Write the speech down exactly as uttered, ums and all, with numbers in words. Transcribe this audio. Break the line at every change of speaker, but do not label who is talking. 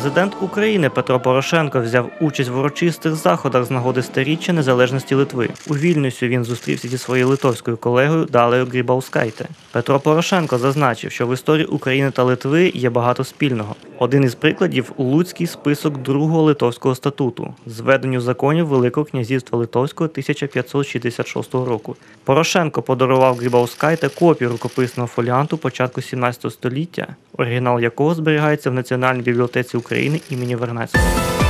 Президент України Петро Порошенко взяв участь в урочистих заходах з нагоди сторіччя незалежності Литви. У Вільнюсі він зустрівся зі своєю литовською колегою Далею Грибаускайте. Петро Порошенко зазначив, що в історії України та Литви є багато спільного. Один із прикладів – Луцький список Другого Литовського статуту, зведенню законів Великого князівства Литовського тисяча п'ятсот шістдесят шостого року. Порошенко подарував Грибаускайте копію рукописного фоліанту початку сімнадцятого століття, оригінал якого зберігається в Національній бібліотеці України імені Вернадського.